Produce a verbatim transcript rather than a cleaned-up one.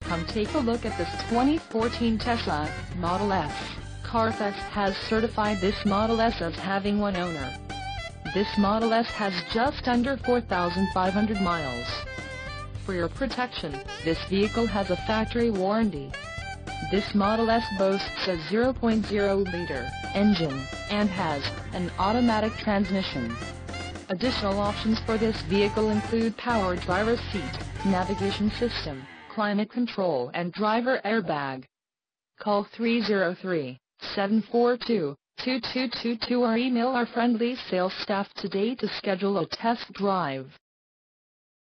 Come take a look at this twenty fourteen Tesla Model S. Carfax has certified this Model S as having one owner. This Model S has just under four thousand five hundred miles. For your protection, this vehicle has a factory warranty. This Model S boasts a zero point zero liter engine, and has an automatic transmission. Additional options for this vehicle include power driver's seat, navigation system, climate control and driver airbag. Call three zero three, seven four two, two two two two or email our friendly sales staff today to schedule a test drive.